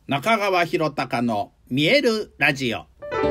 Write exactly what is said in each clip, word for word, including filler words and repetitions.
中川博隆の見えるラジオ。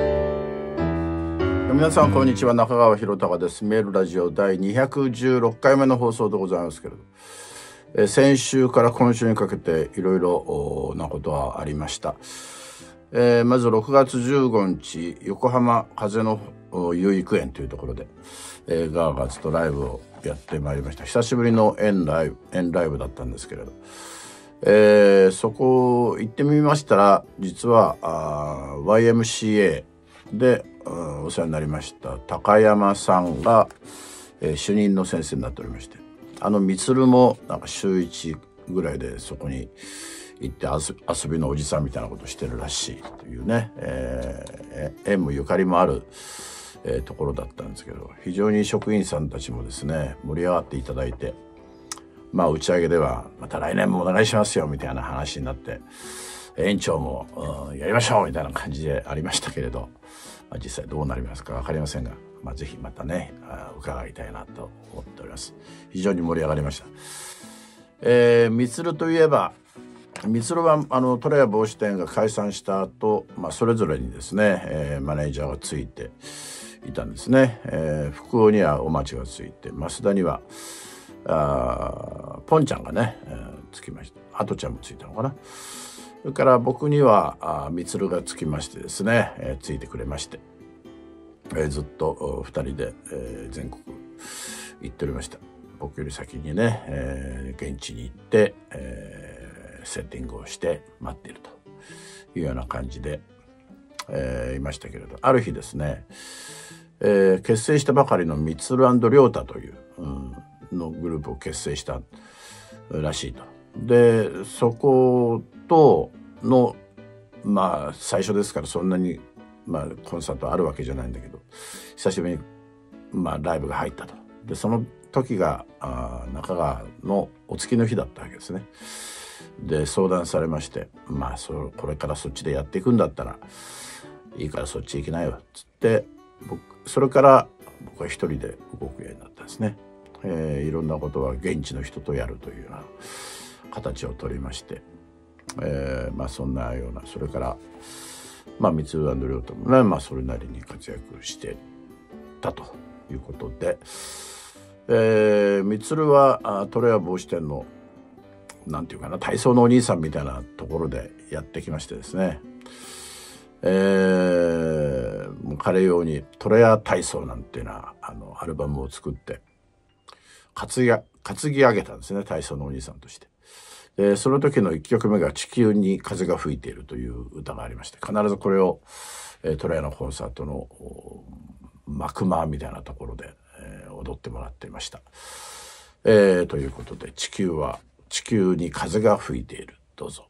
皆さんこんにちは、中川博隆です。見えるラジオだいにひゃくじゅうろっかいめの放送でございますけれど、え先週から今週にかけていろいろなことはありました。えー、まずろくがつじゅうごにち、横浜風の遊育園というところで、えー、ガーガーズとライブをやってまいりました。久しぶりの園ライブ、園ライブだったんですけれど、えー、そこ行ってみましたら、実はあ ワイエムシーエー でお世話になりました高山さんが、えー、主任の先生になっておりまして、あのみつるもなんか週いちぐらいでそこに行って遊びのおじさんみたいなことしてるらしいというね、えー、縁もゆかりもある、えー、ところだったんですけど、非常に職員さんたちもですね盛り上がっていただいて、まあ打ち上げではまた来年もお願いしますよみたいな話になって、園長も、うん、やりましょうみたいな感じでありましたけれど、まあ、実際どうなりますか分かりませんが、まあ、ぜひまたね伺いたいなと思っております。非常に盛り上がりました。えー、みつるといえば、みつるはあの虎屋帽子店が解散した後、まあ、それぞれにですね、えー、マネージャーがついていたんですね。えー、福尾にはお町がついて、増田にはあポンちゃんがね、えー、つきました。あとちゃんもついたのかな。それから僕にはみつるがつきましてですね、えー、ついてくれまして、えー、ずっとふたりで、えー、全国行っておりました。僕より先にね、えー、現地に行って、えー、セッティングをして待っているというような感じで、えー、いましたけれど、ある日ですね、えー、結成したばかりのみつる&りょうたという、うんのグループを結成したらしいと。でそことのまあ最初ですから、そんなに、まあ、コンサートあるわけじゃないんだけど、久しぶりに、まあ、ライブが入ったと。でその時があ中川のお月の日だったわけですね。で相談されまして、まあそこれからそっちでやっていくんだったらいいからそっち行きなよっつって、僕それから僕は一人で動くようになったんですね。えー、いろんなことは現地の人とやるというような形を取りまして、えー、まあそんなような、それからまあみつる&りょうたもね、まあそれなりに活躍してたということで、えー、みつるは虎屋帽子店のなんていうかな、体操のお兄さんみたいなところでやってきましてですね、えー、もう彼用に虎屋体操なんていうようなあのアルバムを作って担ぎ担ぎ上げたんですね、体操のお兄さんとして。でその時のいっきょくめが地球に風が吹いているという歌がありまして、必ずこれを、えー、虎屋のコンサートの幕間みたいなところで、えー、踊ってもらっていました。えー、ということで、地球は地球に風が吹いている、どうぞ。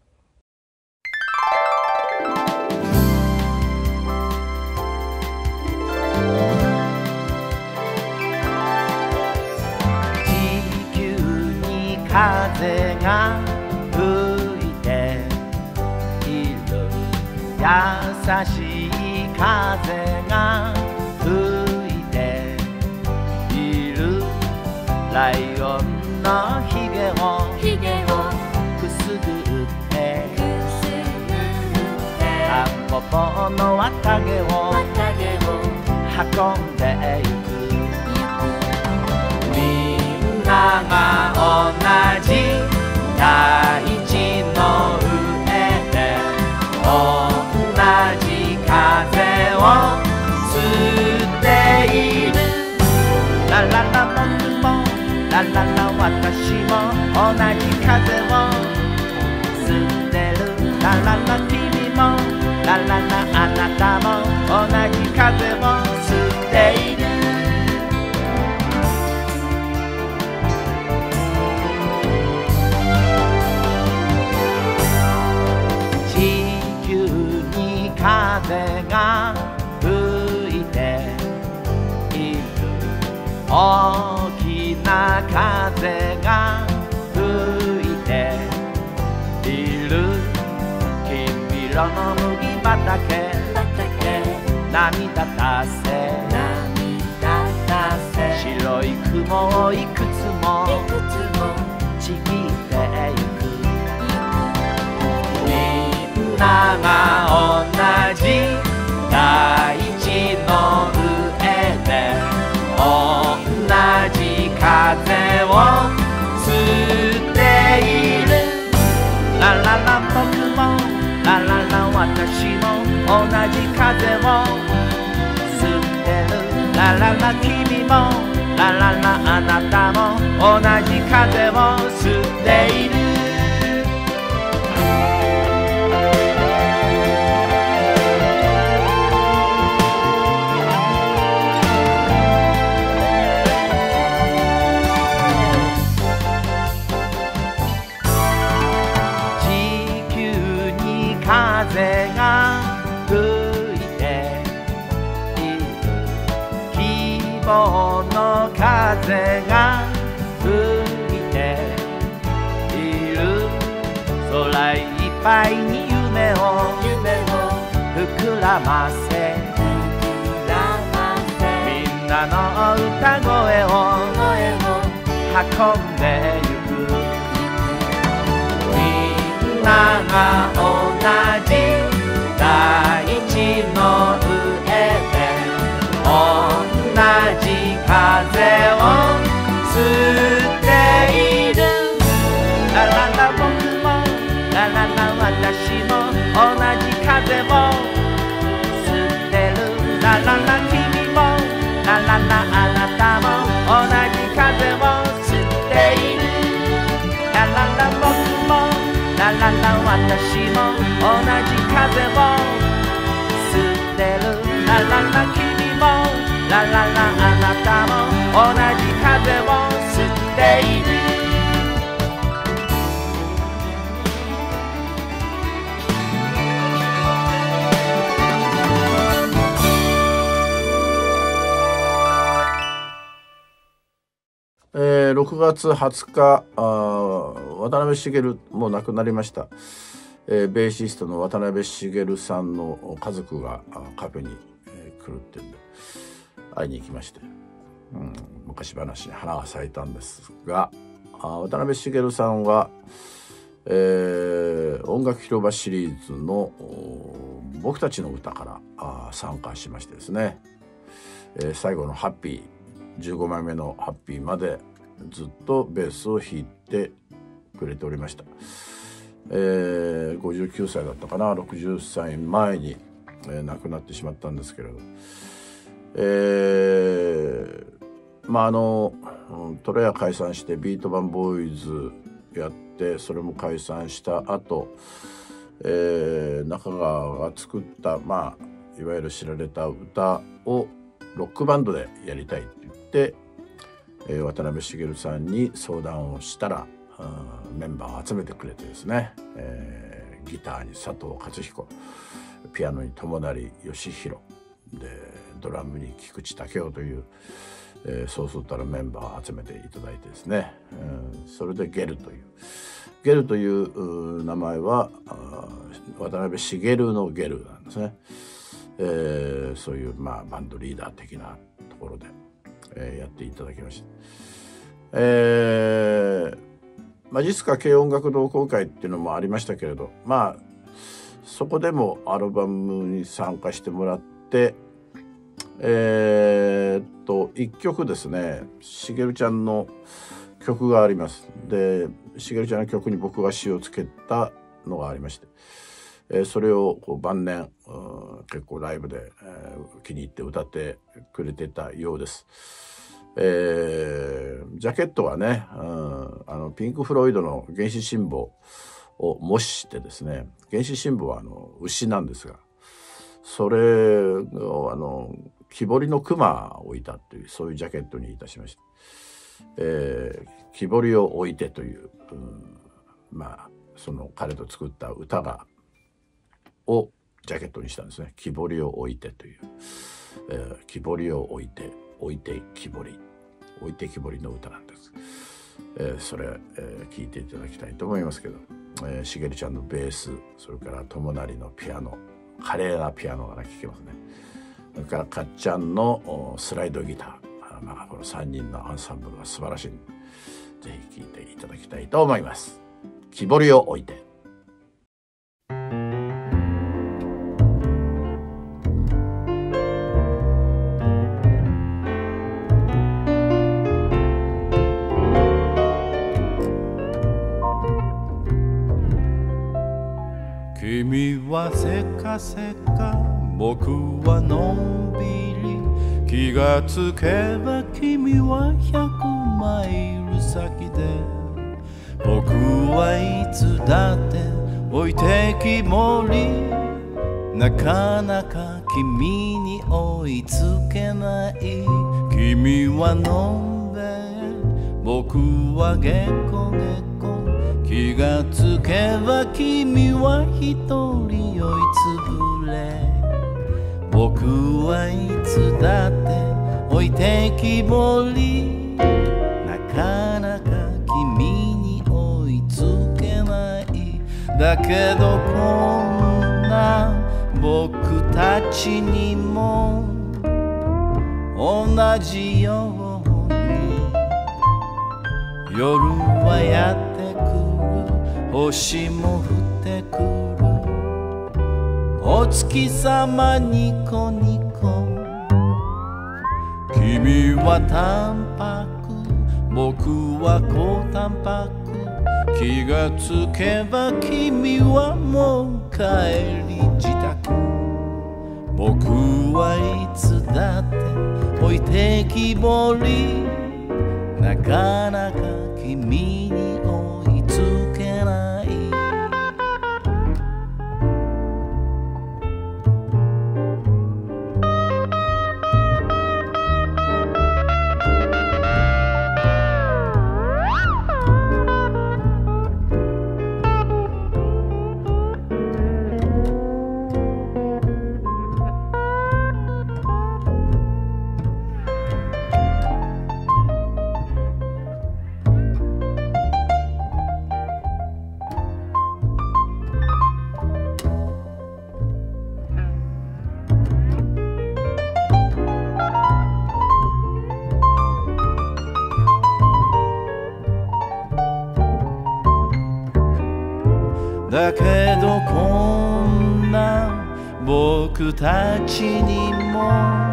風が吹いている、優しい風が吹いている、ライオンのひげをくすぐってタンポポの綿毛を運んでゆく、みんなが同じ大地の上で同じ風を吸っている、ラララ僕もラララ私も同じ風を吸ってる、ラララ君もラララあなたも同じ風を吸っている、風が吹いている、大きな風が吹いている、金色の麦畑波立たせ白い雲をいくつもちぎってゆく、みんなが同じ大地の上で同じ風を吸っている。ラララ僕もラララ私も同じ風を吸ってる。ラララ君もラララあなたも同じ風を吸っている。風が吹いている。希望の風が吹いている。空いっぱいに夢を膨らませみんなの歌声を運んでゆく。みんなが同じ大地の上で同じ風を吸っている。ラララ僕もラララ私も同じ風を吸ってる。ラララ君もラララあなたも同じ風を吸っている。ラララ僕もラララ私も同じ風を吸ってる。ラララ君もラララあなたも同じ風を吸っている。 えー、ろくがつはつかあ渡辺茂もう亡くなりました、えー、ベーシストの渡辺茂さんの家族がカフェに、えー、来るっていうんで会いに行きまして、うん、昔話に花が咲いたんですが、あ渡辺茂さんは、えー、音楽広場シリーズの僕たちの歌からあ参加しましてですね、えー、最後のハッピーじゅうごまいめのハッピーまでずっとベースを弾いてくれておりました。えー、ごじゅうきゅうさいだったかな、ろくじゅっさいまえに、えー、亡くなってしまったんですけれど、えー、まああのトレア解散してビートバンボーイズやってそれも解散した後、えー、中川が作ったまあいわゆる知られた歌をロックバンドでやりたいって言って、えー、渡辺茂さんに相談をしたらメンバーを集めてくれてですね、えー、ギターに佐藤勝彦、ピアノに友成義弘でドラムに菊池武雄という、えー、そうそうたるメンバーを集めていただいてですね、えー、それでゲルというゲルという名前は渡辺茂のゲルなんですね。えー、そういう、まあ、バンドリーダー的なところで、えー、やっていただきました。えー、まあ実家軽音楽同好会っていうのもありましたけれど、まあそこでもアルバムに参加してもらって、えー、っといっきょくですね、しげるちゃんの曲があります。でしげるちゃんの曲に僕が詞をつけたのがありまして、えー、それをこう晩年結構ライブで、えー、気に入って歌ってくれてたようです。えー、ジャケットはね、うん、あのピンク・フロイドの原始神母を模してですね、原始神母はあの牛なんですが、それをあの木彫りの熊を置いたというそういうジャケットにいたしました。えー、木彫りを置いてという、うん、まあその彼と作った歌がをジャケットにしたんですね。木彫りを置いてという、えー、木彫りを置いて置いて木彫り置いて木彫りの歌なんです。えー、それ、えー、聞いていただきたいと思いますけど、えー、しげるちゃんのベース、それから友成のピアノ、華麗なピアノが聴けますね。それからかっちゃんのスライドギター、あまあ、このさんにんのアンサンブルが素晴らしい。ぜひ聴いていただきたいと思います。木彫りを置いて。 君はせかせか僕はのんびり気がつけば君は百マイル先で僕はいつだって置いてきぼりなかなか君に追いつけない君はのんべえ僕はゲコゲコ気がつけば君は一人酔いつぶれ僕はいつだって置いてきぼりなかなか君に追いつけないだけどこんな僕たちにも同じように夜はやってくる星も降ってくるお月様ニコニコ君は淡白僕は高タンパク気がつけば君はもう帰り自宅僕はいつだって置いてきぼりなかなか君に追いつけないだけどこんな僕たちにも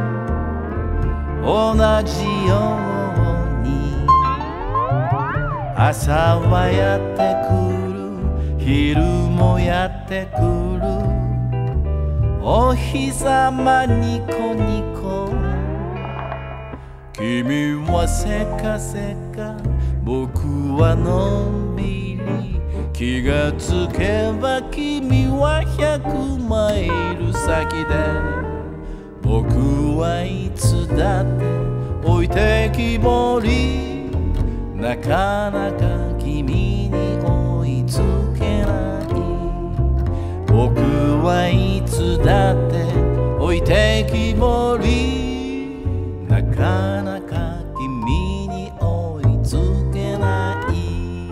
同じように朝はやってくる昼もやってくるお日様ニコニコ君はせかせか僕はのんびり気がつけば君は百マイル先で僕はいつだって置いてきぼりなかなか君に追いつけない僕はいつだって置いてきぼりなかなか君に追いつけない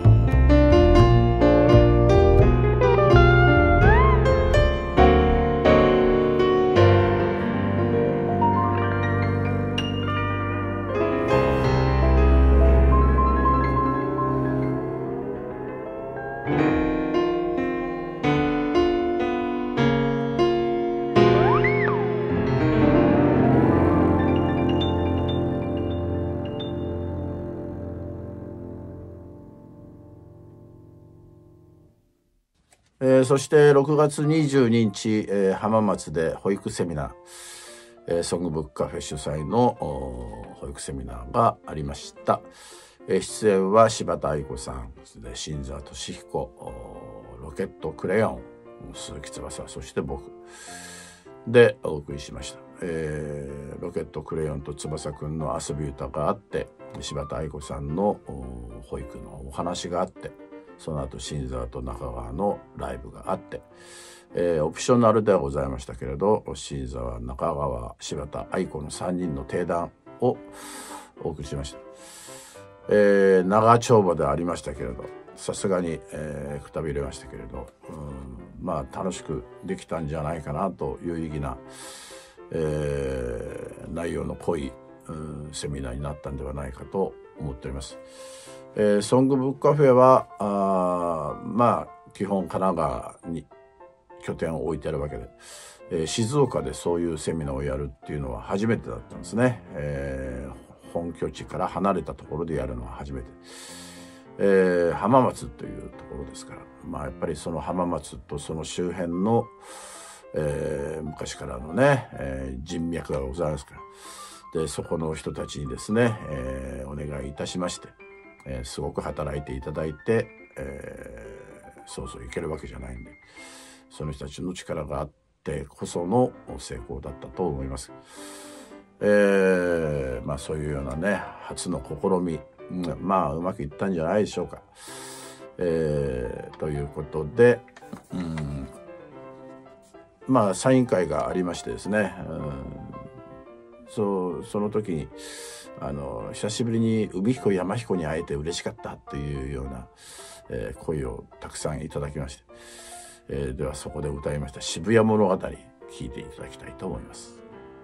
えー、そしてろくがつにじゅうににち、えー、浜松で保育セミナー、えー、ソングブックカフェ主催の保育セミナーがありました。えー、出演は柴田愛子さんで新沢俊彦ロケットクレヨン鈴木翼そして僕でお送りしました。えー、ロケットクレヨンと翼くんの遊び歌があって柴田愛子さんの保育のお話があってその後新沢と中川のライブがあって、えー、オプショナルではございましたけれど新沢中川柴田愛子のさんにんの定談をお送りしました。えー、長丁場でありましたけれどさすがに、えー、くたびれましたけれど、うん、まあ楽しくできたんじゃないかなと有意義な、えー、内容の濃い、うん、セミナーになったんではないかと思っております。えー、ソングブックカフェはあまあ基本神奈川に拠点を置いてあるわけで、えー、静岡でそういうセミナーをやるっていうのは初めてだったんですね。えー、本拠地から離れたところでやるのは初めて、 えー、浜松というところですから、まあ、やっぱりその浜松とその周辺の、えー、昔からのね、えー、人脈がございますから、でそこの人たちにですね、えー、お願いいたしまして、えー、すごく働いていただいて、えー、そうそういけるわけじゃないんで、その人たちの力があってこその成功だったと思います。えー、まあそういうようなね初の試み、まあうまくいったんじゃないでしょうか。えー、ということで、うん、まあサイン会がありましてですね、うん、そうその時にあの久しぶりに海彦山彦に会えて嬉しかったというような、えー、声をたくさんいただきまして、えー、ではそこで歌いました渋谷物語聴いていただきたいと思います。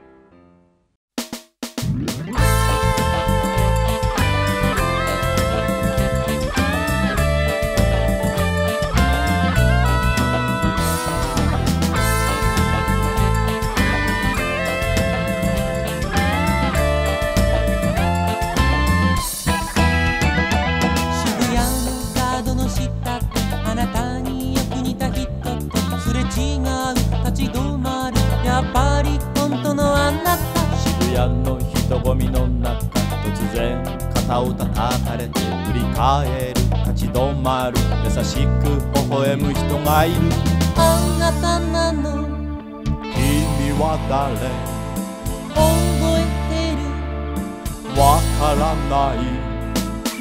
人混みの中突然肩を叩かれて振り返る立ち止まる優しく微笑む人がいる。 あなたなの君は誰覚えてるわからない。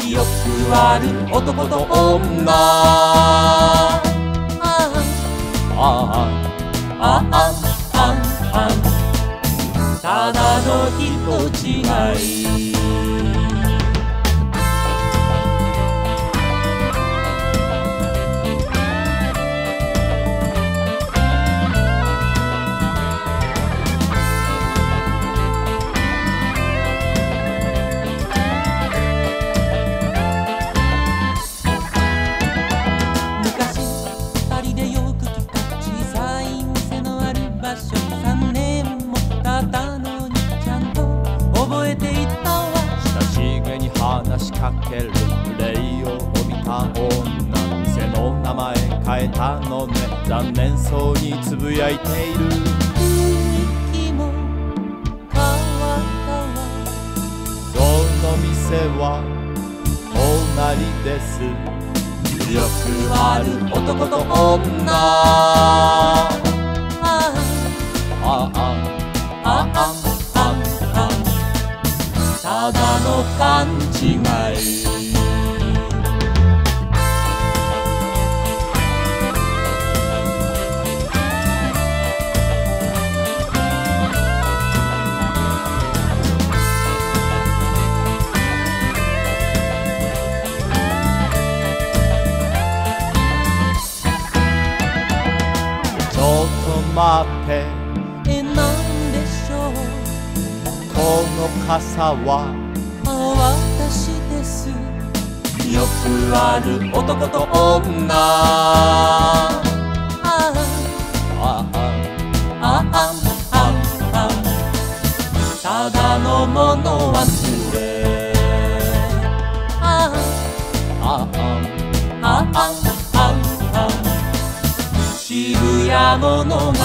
よくある男と女ああああああああただの人違い。昔二人でよく来た小さい店のある場所、三年も経ったのにちゃんと覚えていたわ。 親しげに話しかけるプレイを見た女、店の名前変えたのね、残念そうにつぶやいている。 雰囲気も変わったわ。 その店は隣です。 よくある男と女ああああああああただの勘違い。 ちょっと待ってえ、なんでしょう。 この傘はあ、私です。よくある男と女ああああああああただの物忘れあああああああ渋谷物語。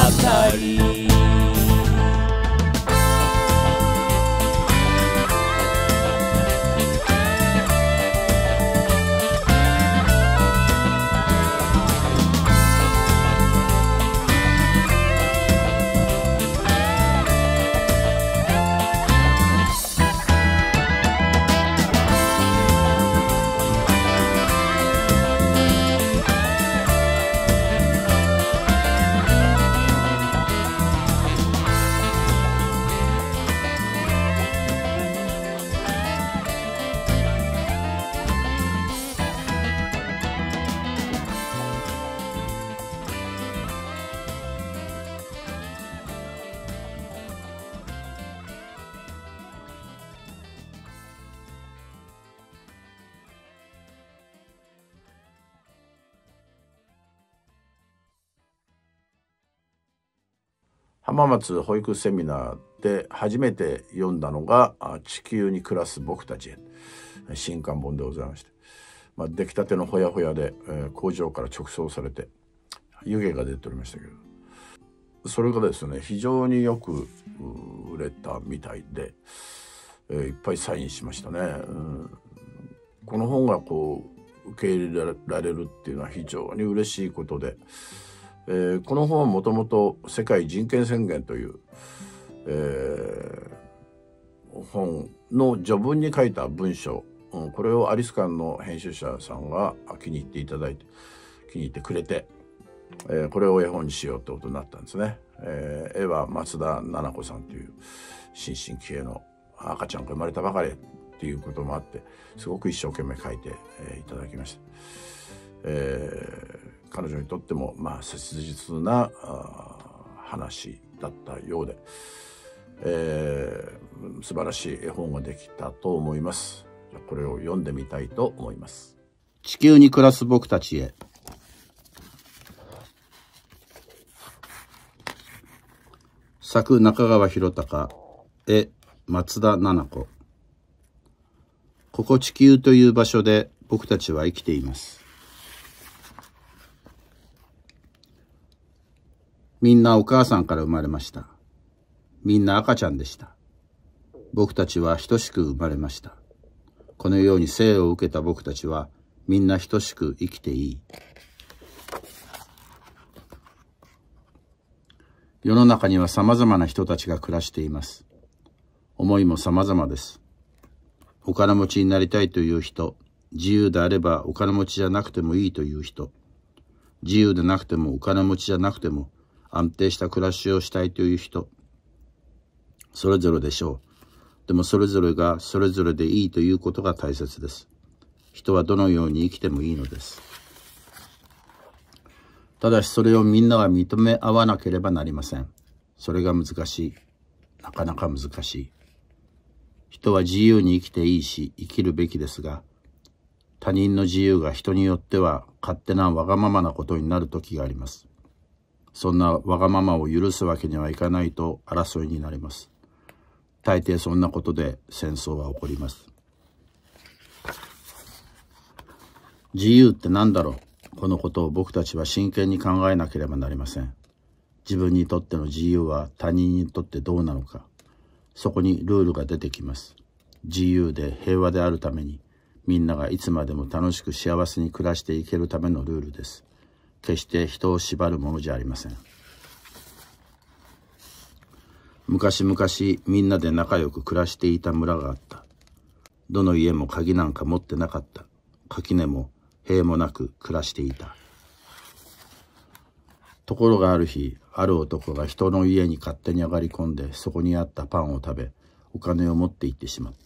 浜松保育セミナーで初めて読んだのが「地球に暮らす僕たちへ」新刊本でございまして、 まあ、出来たてのほやほやで、えー、工場から直送されて湯気が出ておりましたけど、それがですね非常によく売れたみたいで、えー、いっぱいサインしましたね。うん、この本がこう受け入れられるっていうのは非常に嬉しいことで、えー、この本はもともと世界人権宣言という、えー、本の序文に書いた文章、うん、これをアリス館の編集者さんが気に入っていただいて気に入ってくれて、えー、これを絵本にしようってことになったんですね。えー、絵は松田奈々子さんという新進気鋭の赤ちゃんが生まれたばかりっていうこともあってすごく一生懸命描いて、えー、いただきました。えー、彼女にとってもまあ切実な話だったようで、えー、素晴らしい絵本ができたと思います。じゃあこれを読んでみたいと思います。 地球に暮らす僕たちへ。作中川博隆、絵松田奈々子。ここ地球という場所で僕たちは生きています。みんなお母さんから生まれました。みんな赤ちゃんでした。僕たちは等しく生まれました。このように生を受けた僕たちはみんな等しく生きていい。世の中には様々な人たちが暮らしています。思いも様々です。お金持ちになりたいという人、自由であればお金持ちじゃなくてもいいという人、自由でなくてもお金持ちじゃなくても安定した暮らしをしたいという人、それぞれでしょう。でもそれぞれがそれぞれでいいということが大切です。人はどのように生きてもいいのです。ただしそれをみんなが認め合わなければなりません。それが難しい。なかなか難しい。人は自由に生きていいし生きるべきですが、他人の自由が人によっては勝手なわがままなことになる時があります。そんなわがままを許すわけにはいかないと争いになります。大抵そんなことで戦争は起こります。自由って何だろう。このことを僕たちは真剣に考えなければなりません。自分にとっての自由は他人にとってどうなのか。そこにルールが出てきます。自由で平和であるために、みんながいつまでも楽しく幸せに暮らしていけるためのルールです。決して人を縛るものじゃありません。昔々みんなで仲良く暮らしていた村があった。どの家も鍵なんか持ってなかった。垣根も塀もなく暮らしていた。ところがある日、ある男が人の家に勝手に上がり込んで、そこにあったパンを食べ、お金を持って行ってしまった。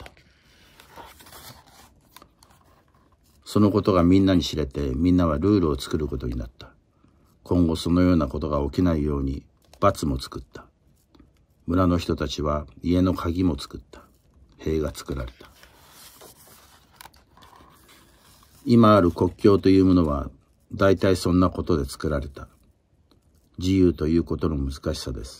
そのことがみんなに知れて、みんなはルールを作ることになった。今後そのようなことが起きないように罰も作った。村の人たちは家の鍵も作った。塀が作られた。今ある国境というものは大体そんなことで作られた。自由ということの難しさです。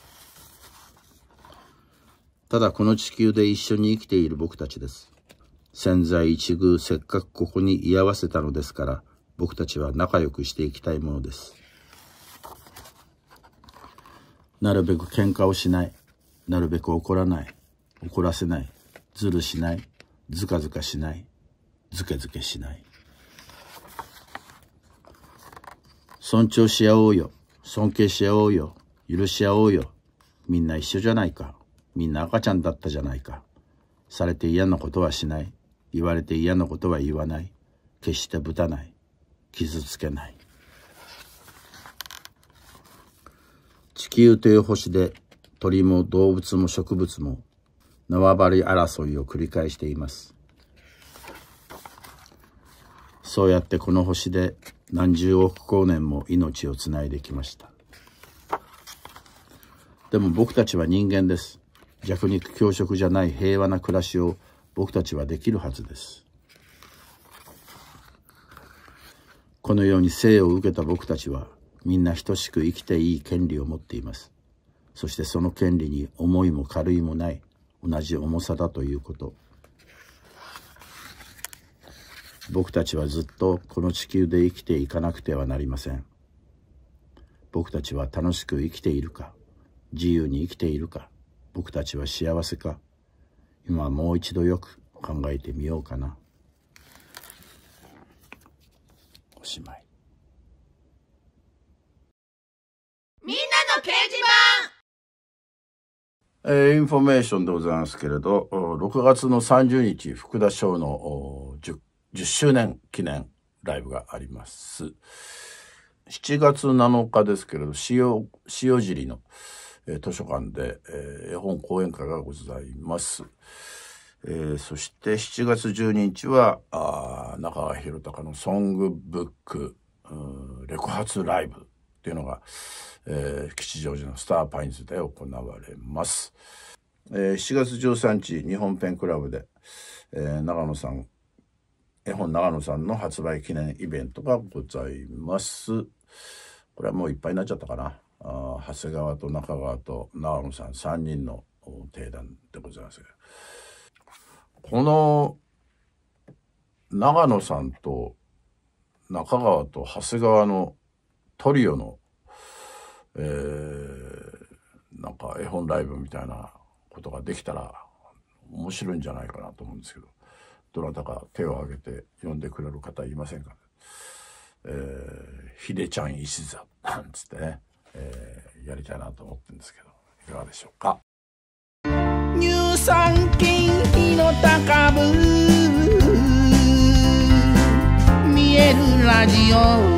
ただこの地球で一緒に生きている僕たちです。千載一遇せっかくここに居合わせたのですから、僕たちは仲良くしていきたいものです。なるべく喧嘩をしない。なるべく怒らない。怒らせない。ずるしない。ずかずかしない。ずけずけしない。尊重し合おうよ。尊敬し合おうよ。許し合おうよ。みんな一緒じゃないか。みんな赤ちゃんだったじゃないか。されて嫌なことはしない。言われて嫌なことは言わない。決してぶたない。傷つけない。地球という星で鳥も動物も植物も縄張り争いを繰り返しています。そうやってこの星で何十億光年も命をつないできました。でも僕たちは人間です。弱肉強食じゃない平和な暮らしを僕たちはできるはずです。このように生を受けた僕たちはみんな等しく生きていい権利を持っています。そしてその権利に重いも軽いもない同じ重さだということ。 僕たちはずっとこの地球で生きていかなくてはなりません。僕たちは楽しく生きているか、自由に生きているか、僕たちは幸せか、今もう一度よく考えてみようかな。おしまい。 みんなの掲示板。 えー、インフォメーションでございますけれど、ろくがつのさんじゅうにち、福田翔の 10, じゅっしゅうねん記念ライブがあります。しちがつなのかですけれど、塩尻の、えー、図書館で、えー、絵本講演会がございます。えー、そしてしちがつじゅうににちはあ中川博隆のソングブックレコ発ライブっていうのが、えー、吉祥寺のスターパインズで行われます。えー、しちがつじゅうさんにち日本ペンクラブで、えー、長野さん絵本長野さんの発売記念イベントがございます。これはもういっぱいになっちゃったかな。あ長谷川と中川と長野さんさんにんの定談でございます。この長野さんと中川と長谷川のトリオの、えー、なんか絵本ライブみたいなことができたら面白いんじゃないかなと思うんですけど、どなたか手を挙げて呼んでくれる方いませんかね。えー、ひでちゃん石座なんつってね、えー、やりたいなと思ってるんですけど、いかがでしょうか。 乳酸菌火の高ぶ見えるラジオ。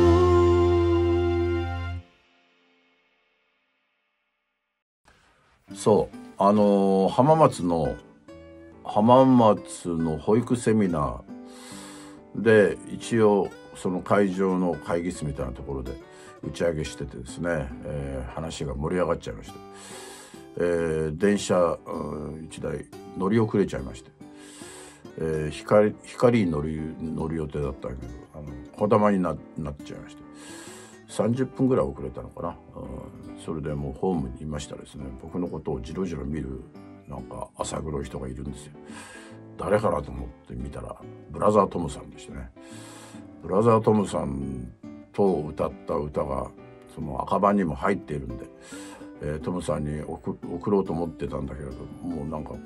そうあのー、浜松の浜松の保育セミナーで一応その会場の会議室みたいなところで打ち上げしててですね、えー、話が盛り上がっちゃいました。えー、電車いちだい乗り遅れちゃいまして、えー、光, 光に乗る乗る予定だったんだけど、あのこだまに な, なっちゃいまして、さんじゅっぷんぐらい遅れたのかな、うん、それでもうホームにいましたらですね、僕のことをじろじろ見るなんか浅黒い人がいるんですよ。誰かなと思って見たらブラザートムさんでしたね。ブラザートムさんと歌った歌がその赤版にも入っているんで、えー、トムさんに 送, 送ろうと思ってたんだけれど、もうなんかこ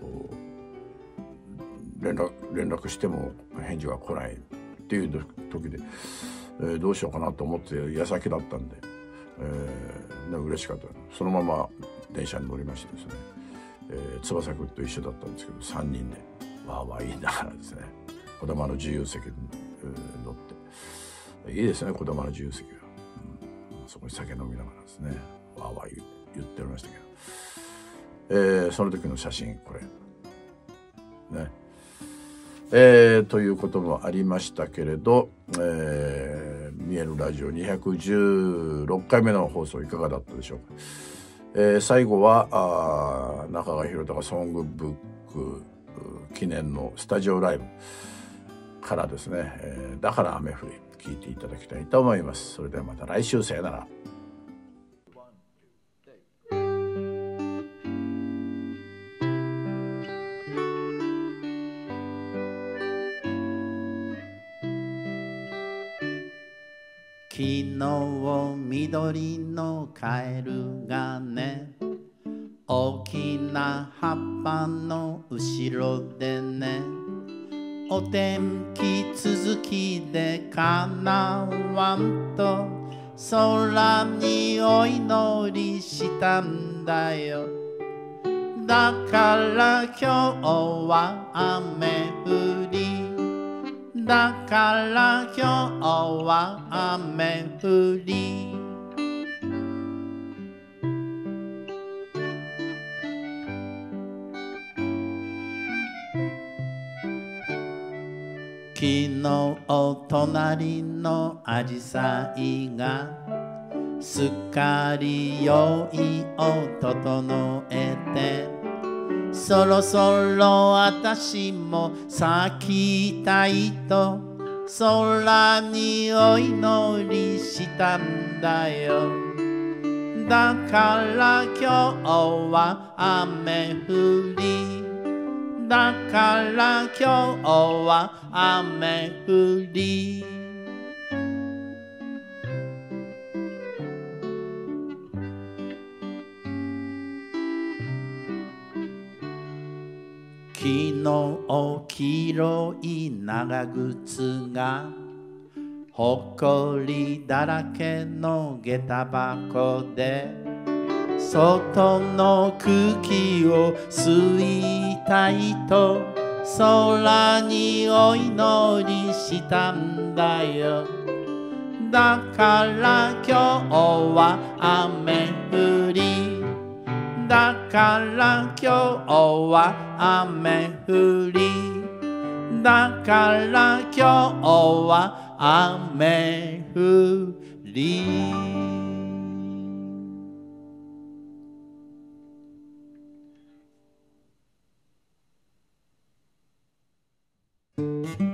う連 絡, 連絡しても返事が来ないっていう時で、えー、どうしようかなと思って矢先だったんで、えー、嬉しかった。そのまま電車に乗りましてですね、えー、翼くんと一緒だったんですけど、さんにんでわーわー言いながらですね、こだまの自由席に、えー、乗っていいですね、こだまの自由席が、うん、そこに酒飲みながらですねわーわー 言, 言っておりましたけど、えー、その時の写真これね、えー、ということもありましたけれど、えー、見えるラジオにひゃくじゅうろっかいめの放送いかがだったでしょうか。えー、最後はあ中川博隆ソングブック記念のスタジオライブからですね、えー、だから雨降り聞いていただきたいと思います。それではまた来週、さよなら。 昨日緑のカエルがね、大きな葉っぱの後ろでね、お天気続きでかなわんと空にお祈りしたんだよ。だから今日は雨降り、だから今日は雨降り。昨日隣のアジサイがすっかり用意を整えて、そろそろ私も咲きたいと空にお祈りしたんだよ。だから今日は雨降り、 だから今日は雨降り昨日黄色い長靴がほこりだらけの下駄箱で外の空気を吸いたいと空にお祈りしたんだよ。だから今日は雨降りだから今日は雨降りだから今日は雨降り 「